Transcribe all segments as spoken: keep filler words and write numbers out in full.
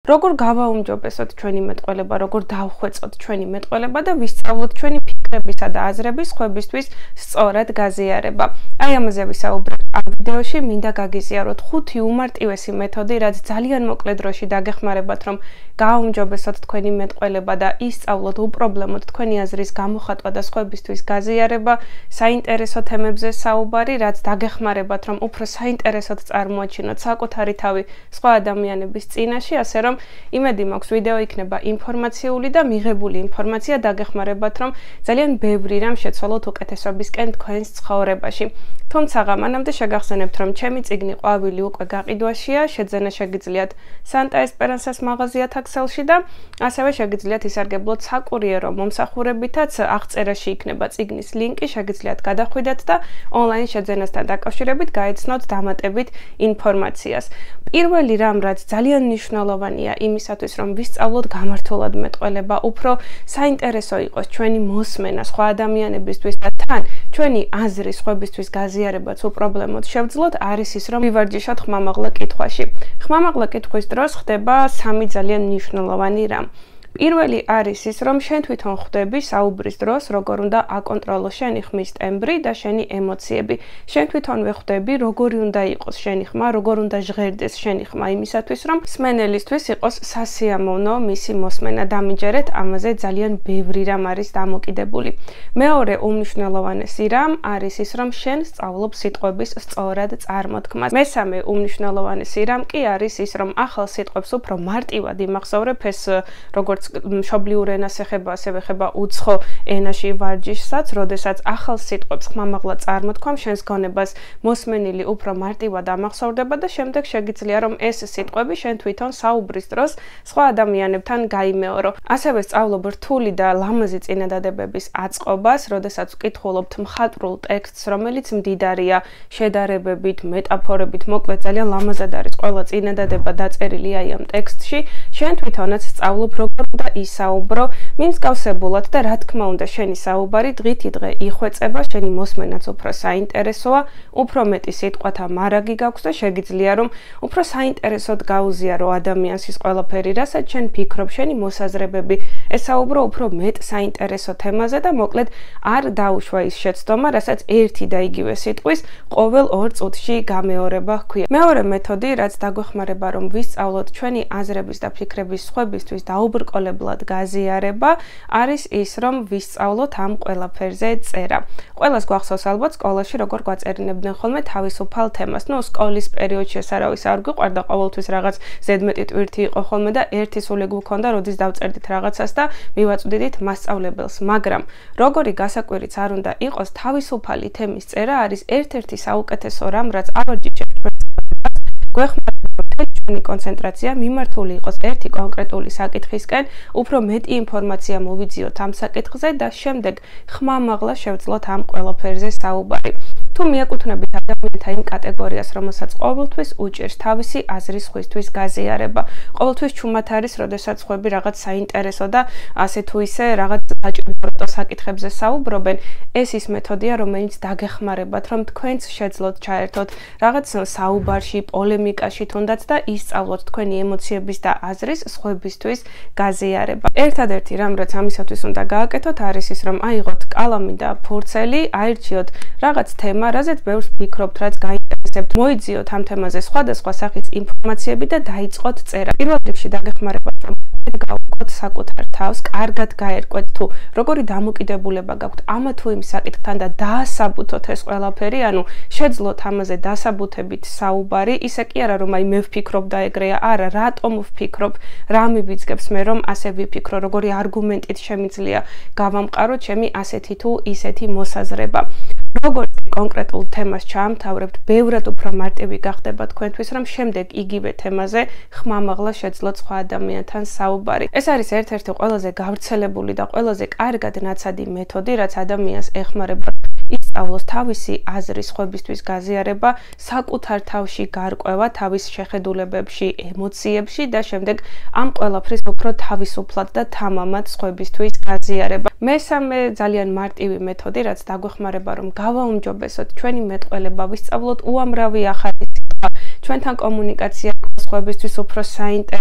როგორ გავაუმჯობესოთ ჩვენი მეტყველება, როგორ დავხვეწოთ ჩვენი მეტყველება და ვისწავლოთ ჩვენი ფიქრებისა და აზრების სხვებისთვის სწორად გაზიარება. Აი ამაზე ვისაუბრებ ამ ვიდეოში, მინდა გაგიზიაროთ ხუთი უმარტივესი მეთოდი, რაც ძალიან მოკლე დროში დაგეხმარებათ, რომ გააუმჯობესოთ თქვენი მეტყველება და ისწავლოთ უპრობლემოდ თქვენი აზრის გამოხატვა და სხვებისთვის გაზიარება, საინტერესო თემებზე საუბარი, რაც დაგეხმარებათ, რომ უფრო საინტერესოდ წარმოაჩინოთ საკუთარი თავი სხვა ადამიანების წინაშე, ასე რომ იმედი მაქვს ვიდეო იქნება ინფორმაციული და მიღებული ინფორმაცია დაგეხმარებათ, რომ ძალიან ბევრი რამ შეცვალოთ უკეთესობისკენ თქვენს ცხოვრებაში. თუმცა მანამდე შეგახსენებთ, რომ ჩემი წიგნი ყვავილი უკვე გაყიდვაშია, შეძენა შეგიძლიათ Santa Esperanza-ს მაღაზია Taxel-ში და ასევე შეგიძლიათ ისარგებლოთ საკურიერო მომსახურებითაც, აღწერაში იქნება წიგნის ლინკი, შეგიძლიათ გადახვიდეთ და ონლაინ შეძენასთან დაკავშირებით გაეცნოთ დამატებით ინფორმაციას. პირველი რამ, რაც ძალიან მნიშვნელოვანია იმისათვის, რომ ვისწავლოთ გამართულად მეტყველება, უფრო საინტერესო იყოს ჩვენი მოსმენა სხვა ადამიანებისთვის და თან ჩვენი აზრი სხვებისთვის გაზიარებაც უპრობლემოდ შევძლოთ, არის ის, რომ ვივარჯიშოთ ხმამაღლა კითხვაში. ხმამაღლა კითხვის დროს ხდება სამი ძალიან მნიშვნელოვანი რამ. პირველი არის ის, რომ შენ თვითონ ხვდები საუბრის დროს, როგორ უნდა აკონტროლო შენი ხმის ტემბრი და შენი ემოციები. შენ თვითონვე ხვდები, როგორი უნდა იყოს შენი ხმა, როგორ უნდა ჟღერდეს შენი ხმა იმისათვის, რომ მსმენელისთვის იყოს სასიამოვნო მისი მოსმენა. დამიჯერეთ, ამაზე ძალიან ბევრი რამ არის დამოკიდებული. მეორე უმნიშვნელოვანესი რამ არის ის, რომ შენ სწავლობ სიტყვების სწორად წარმოთქმას. მესამე უმნიშვნელოვანესი რამ კი არის ის, რომ ახალ სიტყვებს უფრო მარტივად იმახსოვრებ, ეს როგორც მშობლიურ ენას ეხება, ასევე ეხება უცხო ენაში ვარჯიშსაც, როდესაც ახალ სიტყვებს ხმამაღლა წარმოთქვამ, შენს გონებას მოსმენილი უფრო მარტივად ამახსოვრდება და შემდეგ შეგიძლია, რომ ეს სიტყვები შენ თვითონ საუბრის დროს სხვა ადამიანებთან გაიმეორო. ასევე სწავლობ რთული და ლამაზი წინადადებების აწყობას, როდესაც ვკითხულობთ მხატვრულ ტექსტს, რომელიც მდიდარია შედარებებით, მეტაფორებით, მოკლედ ძალიან ლამაზად არის ყველა წინადადება დაწერილი აი ამ ტექსტში. შენ თვითონაც სწავლობ როგორ და ისაუბრო მიმსგავსებულად და რა თქმა უნდა შენი საუბარი დღითიდღე იხვეწება, შენი მოსმენაც უფრო საინტერესოა, უფრო მეტი სიტყვათა მარაგი გაქვს და შეგიძლია რომ უფრო საინტერესოდ გაუზიარო ადამიანს ის ყველაფერი, რასაც შენ ფიქრობ, შენი მოსაზრებები, ესაუბრო უფრო მეტ საინტერესო თემაზე და მოკლედ არ დაუშვა ის შეცდომა, რასაც ერთი და იგივე სიტყვის ყოველ ორ წუთში გამეორება ჰქვია. მეორე მეთოდი, რაც დაგვეხმარება რომ ვისწავლოთ ჩვენი აზრების და ფიქრების სხვებისთვის დაუბრკოლებლად გაზიარება, არის ის, რომ ვისწავლოთ ამ ყველაფერზე წერა. ყველას გვახსოვს ალბათ სკოლაში როგორ გვაწერინებდნენ ხოლმე თავისუფალ თემას. ნუ სკოლის პერიოდში ეს არავის არ გვიყვარდა, ყოველთვის რაღაც ზედმეტი ტვირთი იყო ხოლმე და ერთი სული გვქონდა, როდის დავწერდით რაღაცას და მივაწვდიდით მასწავლებელს. მაგრამ როგორი გასაკვირიც არ უნდა იყოს, თავისუფალი თემის წერა არის ერთ-ერთი საუკეთესო რამ, რაც ავარჯიშებს ჩვენს გვეხმარება ჩვენი კონცენტრაცია მიმართული იყოს ერთი კონკრეტული საკითხისკენ, უფრო მეტი ინფორმაცია მოვიძიოთ ამ საკითხზე და შემდეგ ხმამაღლა შევძლოთ ამ ყველაფერზე საუბარი. თუ მიაკუთვნებით ადამიანთა იმ კატეგორიას, რომელსაც ყოველთვის უჭირს თავისი აზრის სხვისთვის გაზიარება. ყოველთვის ჩუმად არის, როდესაც სხვები რაღაც საინტერესო და ასე თუ ისე რაღაც საჭიროებო საკითხებზე საუბრობენ. ეს ის მეთოდია, რომელიც დაგეხმარებათ, რომ თქვენც შეძლოთ ჩაერთოთ რაღაც საუბარში, პოლემიკაში თუნდაც და ისწავლოთ თქვენი ემოციების და აზრის სხვებისთვის გაზიარება. ერთადერთი რამ, რაც ამისათვის უნდა გააკეთოთ, არის ის, რომ აიღოთ კალამი და ფურცელი, აირჩიოთ რაღაც თემა, რაზეც ბევრს ფიქრობთ, რაც გაინტერესებთ. მოიძიოთ ამ თემაზე სხვადასხვა სახის ინფორმაციები და დაიწყოთ წერა. პირველ რიგში დაგეხმარებათ, რომ გავუკოთ საკუთარ თავს, კარგად გაერკვეთ თუ როგორი დამოკიდებულება გაქვთ ამა თუ იმ საკითხთან და დაასაბუთოთ ეს ყველაფერი, ანუ შეძლოთ ამაზე დასაბუთებით საუბარი, ისე კი არა რომ აი მე ვფიქრობ და ეგრეა, არა, რატომ ვფიქრობ, რა მივიძგებს მე რომ ასე ვიფიქრო, როგორი არგუმენტით შემიძლია გავამყარო ჩემი ასეთი თუ ისეთი მოსაზრება. როგორც კონკრეტულ თემას ჩაამთავრებთ, ბევრად უფრო მარტივი გახდება თქვენთვის, რომ შემდეგ იგივე თემაზე ხმამაღლა შეძლოთ სხვა ადამიანთან საუბარი. ეს არის ერთ-ერთი ყველაზე გავრცელებული და ყველაზე კარგად ნაცადი მეთოდი, რაც ადამიანს ეხმარება ისწავლოს თავისი აზრის სხვებისთვის გაზიარება, საკუთარ თავში გარკვევა, თავის შეხედულებებში, ემოციებში და შემდეგ ამ ყველაფრის უფრო თავისუფლად და თამამად სხვებისთვის გაზიარება. მესამე ძალიან მარტივი მეთოდი, რაც დაგვეხმარება, რომ გავაუმჯობესოთ ჩვენი მეტყველება, ვისწავლოთ უამრავი ახალი სიტყვა, ჩვენთან კომუნიკაცია სხვებისთვის უფრო საინტერესო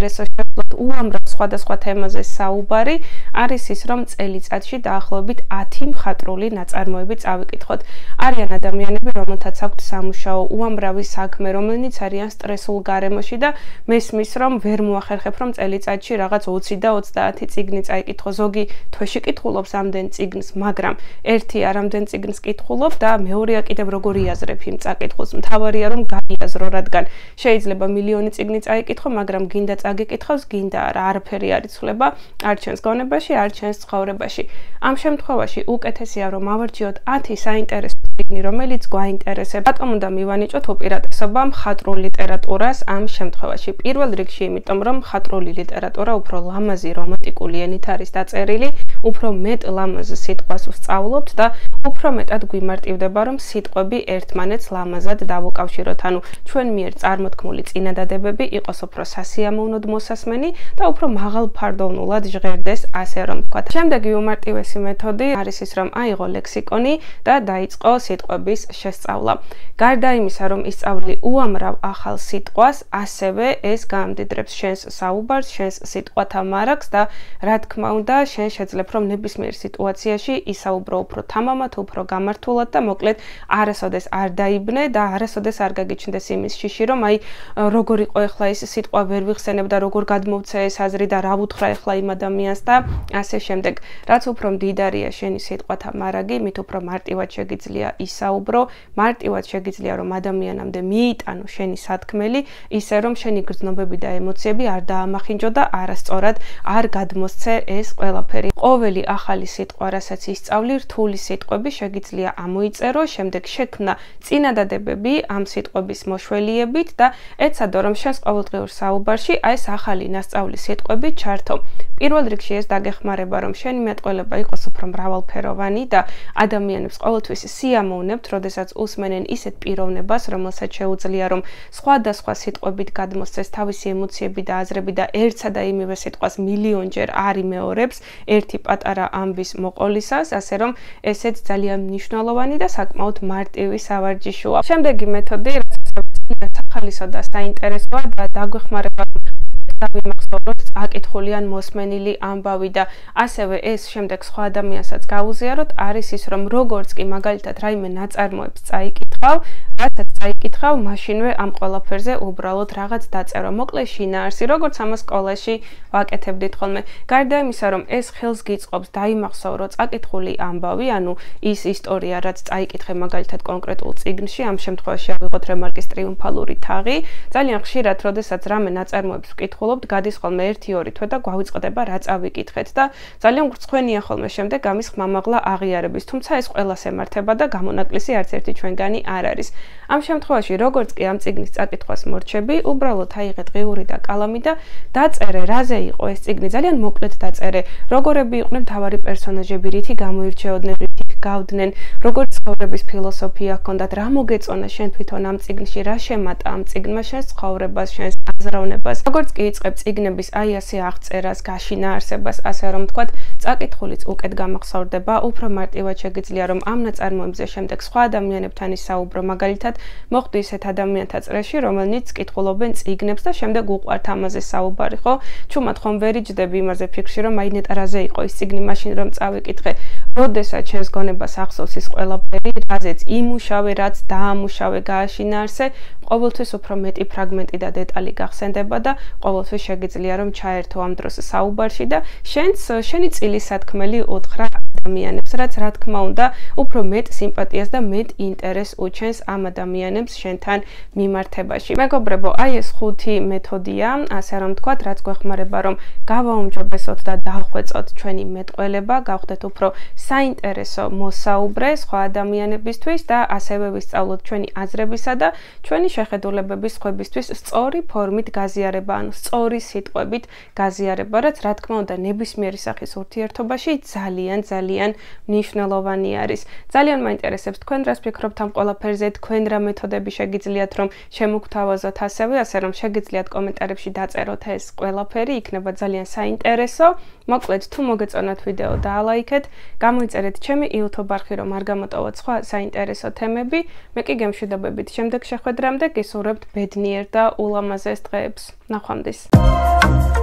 უამრავ სხვადასხვა თემაზე საუბარი არის ის, რომ წელიწადში დაახლოებით ათი მხატვრული ნაწარმოები წავიკითხოთ. არიან ადამიანები, რომელთაც აქვთ სამუშაო, უამრავი საქმე, რომელნიც არიან სტრესულ გარემოში და მესმის, რომ ვერ მოახერხებ, რომ წელიწადში რაღაც ოცი და ოცდაათი წიგნი წაიკითხო. ზოგი თვეში კითხულობს ამდენ წიგნს, მაგრამ ერთი არ ამდენ წიგნს კითხულობ და მეორეა კიდევ როგორ იაზრებ იმ წაკითხულს. მთავარია რომ გაიაზრო, რადგან შეიძლება მილიონი წიგნი წაიკითხო, მაგრამ გინდა წაგიკითხავს, გინდა არა, არაფერი არ იცვლება არ ჩვენს გონებაში, არ ჩვენს ცხოვრებაში. ამ შემთხვევაში უკეთესია რომ ავარჩიოთ ათი საინტერესო წიგნი, რომელიც გვაინტერესებს. რატომ უნდა მივანიჭოთ უპირატესობა მხატვრულ ლიტერატურას ამ შემთხვევაში? პირველ რიგში, იმიტომ რომ მხატვრული ლიტერატურა უფრო ლამაზი რომანტიკული ენით არის დაწერილი, უფრო მეტ ლამაზ სიტყვას ვსწავლობთ და უფრო მეტად გვიმარტივდება, რომ სიტყვები ერთმანეთს ლამაზად დავუკავშიროთ. ანუ ჩვენ მიერ წარმოთქმული წინადადებები იყოს უფრო სასიამოვნოდ მოსასმენი და უფრო მაღალფარდოვნულად ჟღერდეს, ასე რომ ვთქვათ. შემდეგი უმარტივესი მეთოდი არის ის, რომ აიღო ლექსიკონი და დაიწყო სიტყვების შესწავლა. გარდა იმისა, რომ ისწავლი უამრავ ახალ სიტყვას, ასევე ეს გაამდიდრებს შენს საუბარს, შენს სიტყვათა მარაგს და რა თქმა უნდა, შენ შეძლებ, რომ ნებისმიერ სიტუაციაში ისაუბრო უფრო თამამად, უფრო გამართულად და მოკლედ არასოდეს არ დაიბნე და არასოდეს არ გაგიჩნდეს იმის შიში, რომ აი როგორ იყო ეხლა ეს სიტყვა ვერ ვიხსენებ და როგორ გადმოვცე ეს აზრი და რა ვუთხრა ეხლა იმ ადამიანს და ასე შემდეგ. რაც უფრო მდიდარია შენი სიტყვათა მარაგი, მით უფრო მარტივად შეგიძლია ისაუბრო, მარტივად შეგიძლია რომ ადამიანამდე მიიტანო შენი სათქმელი, ისე რომ შენი გრძნობები და ემოციები არ დაამახინჯო და არასწორად არ გადმოსცე ეს ყველაფერი. ყოველი ახალი სიტყვა, რასაც ისწავლი, რთული სიტყვები შეგიძლია ამოიწერო, შემდეგ შექმნა წინადადებები ამ სიტყვების მოშველიებით და ეცადო რომ შენს ყოველდღიურ საუბარში აი ეს ახალი ნასწავლი სიტყვები ჩართო. პირველ რიგში ეს დაგეხმარება, რომ შენი მეტყველება იყოს უფრო მრავალფეროვანი და ადამიანებს ყოველთვის სიამოვნებთ, როდესაც usmenen ისეთ პიროვნებას, რომელსაც შეუძლია რომ სხვადასხვა სიტყვებით გადმოსცეს თავისი ემოციები და აზრები და ერთსა და იმივე სიტყვას მილიონჯერ არ იმეორებს ერთი პატარა ამბის მოყოლისას, ასე რომ ესეც ძალიან მნიშვნელოვანი და საკმაოდ მარტივი სავარჯიშოა. შემდეგი მეთოდი, რაც ახალისა და საინტერესოა და დაგვეხმარება დავიმახსოვროთ წაკითხული ან მოსმენილი ამბავი და ასევე ეს შემდეგ სხვა ადამიანსაც გაუზიაროთ, არის ის, რომ როგორც კი მაგალითად რაიმე ნაწარმოებს წაიკითხავ, რასაც წაიკითხავ, მაშინვე ამ ყველაფერზე უბრალოდ რაღაც დაწერო. მოკლე შინაარსი, როგორც ამას სკოლაში ვაკეთებდით ხოლმე. გარდა იმისა, რომ ეს ხელს გიწყობს დაიმახსოვრო წაკითხული ამბავი, ანუ ის ისტორია, რაც წაიკითხე მაგალითად კონკრეტულ წიგნში, ამ შემთხვევაში ავიღოთ რემარკის ტრიუმფალური თაღი, ძალიან ხშირად, როდესაც რამე ნაწარმოებს ვკითხულობთ, გადის ხოლმე ერთი ორი თვე და გვავიწყდება რა წავიკითხეთ და ძალიან გრცხვენია ხოლმე შემდეგ ამის ხმამაღლა აღიარების, თუმცა ეს ყველას ემართება და გამონაკლისი არც ერთი ჩვენგანი არ არის. ამ შემთხვევაში, როგორც კი ამ წიგნის წაკითხვას მორჩები, უბრალოდ აიღე დღიური და კალამი და დაწერე, რაზე იყო ეს წიგნი, ძალიან მოკლედ დაწერე, როგორები იყვნენ მთავარი პერსონაჟები, რითი გამოირჩეოდნენ, რითი გავდნენ, როგორი ცხოვრების ფილოსოფია ჰქონდათ, რა მოგეწონა შენ თვითონ ამ წიგნში, რა შემატა ამ წიგნმა შენს ცხოვრებას, შენს აზროვნებას. როგორც კი იწყებ წიგნების აი ასე აღწერას, გაშინაარსებას, ასე რომ ვთქვათ, წაკითხულიც უკეთ გამახსოვრდება, უფრო მარტივად შეგიძლია რომ ამ ნაწარმოებზე შემდეგ სხვა ადამიანებთან ისაუბრო, მაგალითად, მოხდი ისეთ ადამიანთა წრეში, რომელნიც კითხულობენ წიგნებს და შემდეგ უყვართ ამაზე საუბარი, ხო? ჩუმად ხომ ვერ იჯდები იმაზე ფიქრში, რომ აი ნეტა რაზე იყო ის წიგნი, მაშინ რომ წავიკითხე. როდესაც შენს გონებას ახსოვს ის ყველაფერი, რაზეც იმუშავე, რაც დაამუშავე, გააშინაარსე, ყოველთვის უფრო მეტი ფრაგმენტი და დეტალი გახსენდება და ყოველთვის შეგიძლია რომ ჩაერთო ამ დროს საუბარში და შენც შენი წილის სათქმელი უთხრა ადამიანებს, რაც რა თქმა უნდა უფრო მეტ სიმპათიას და მეტ ინტერესს უჩენს ამ ადამიანებს შენთან მიმართებაში. მეგობრებო, აი ეს ხუთი მეთოდია, ასე რომ ვთქვათ, რაც გვეხმარება რომ გავაუმჯობესოთ და დავხვეწოთ ჩვენი მეტყველება, გავხდეთ უფრო საინტერესო მოსაუბრე სხვა ადამიანებისთვის და ასევე ვისწავლოთ ჩვენი აზრებისა და ჩვენი შეხედულებების სხვებისთვის სწორი ფორმით გაზიარება, ანუ სწორი სიტყვებით გაზიარება, რაც რა თქმა უნდა ნებისმიერი სახის ურთიერთობაში ძალიან ძალიან მნიშვნელოვანი არის. ძალიან მაინტერესებს თქვენ რას ფიქრობთ ამ ყველაფერზე, თქვენ რა მეთოდები შეგიძლიათ რომ შემოგთავაზოთ ასევე, ასე რომ შეგიძლიათ კომენტარებში დაწეროთ ეს ყველაფერი, იქნება ძალიან საინტერესო. მოკლედ, თუ მოგეწონათ ვიდეო დაალაიქეთ, გამოიწერეთ ჩემი YouTube არხი, რომ არ გამოტოვოთ სხვა საინტერესო თემები. მე კი გემშვიდობებით შემდეგ შეხვედრამდე გისურვებთ ბედნიერ და ულამაზეს დღეებს. ნახვამდის.